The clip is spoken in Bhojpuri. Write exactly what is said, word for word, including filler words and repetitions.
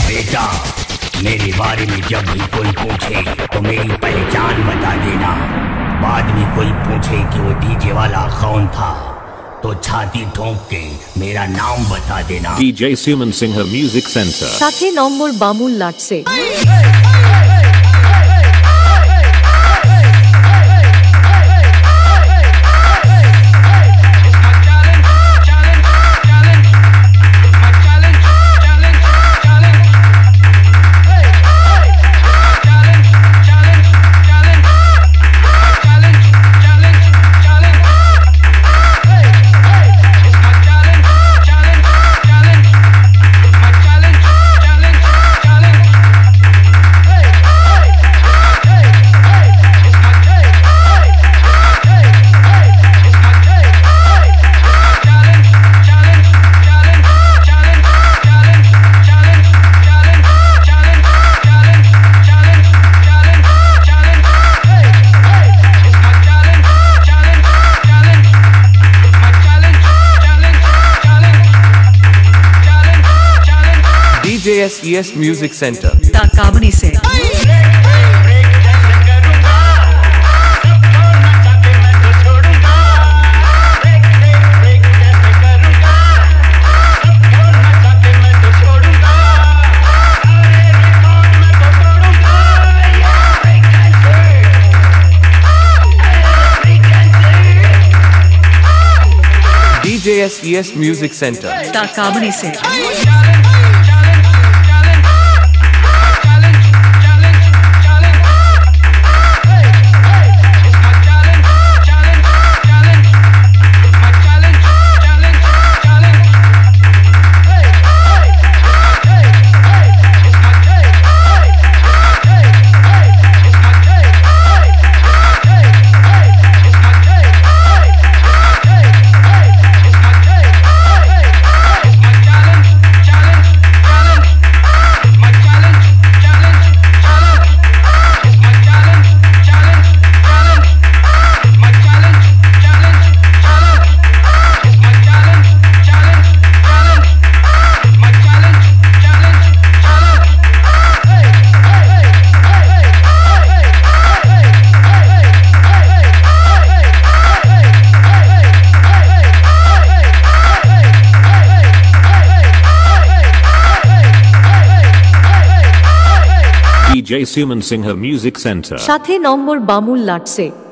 बेटा, मेरे बारे में जब भी कोई पूछे तो मेरी पहचान बता देना। बाद में कोई पूछे कि वो डीजे वाला कौन था तो छाती ठोंक के मेरा नाम बता देना। DJ Suman Singha music centre, साथे नंबर बामुल लाट से। D J S E S Music Center Kabadi से। D J S E S Music Center Kabadi से। D J Suman Singha Music Center, साथे नंबर बामुल लाट से।